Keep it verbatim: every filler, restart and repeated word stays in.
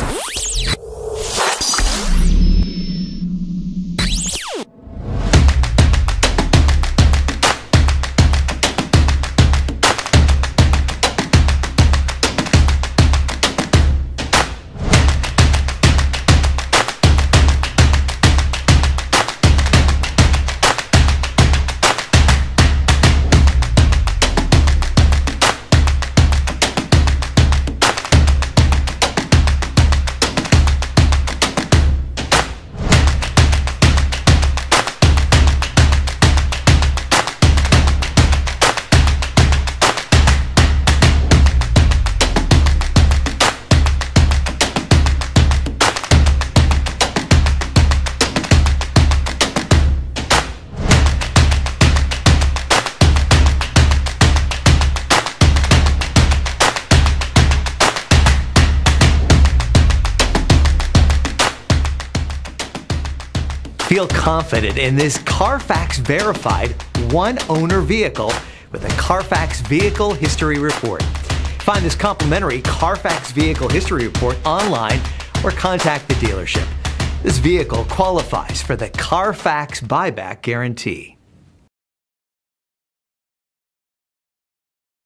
Feel confident in this Carfax verified one-owner vehicle with a Carfax Vehicle History Report. Find this complimentary Carfax Vehicle History Report online or contact the dealership. This vehicle qualifies for the Carfax Buyback Guarantee.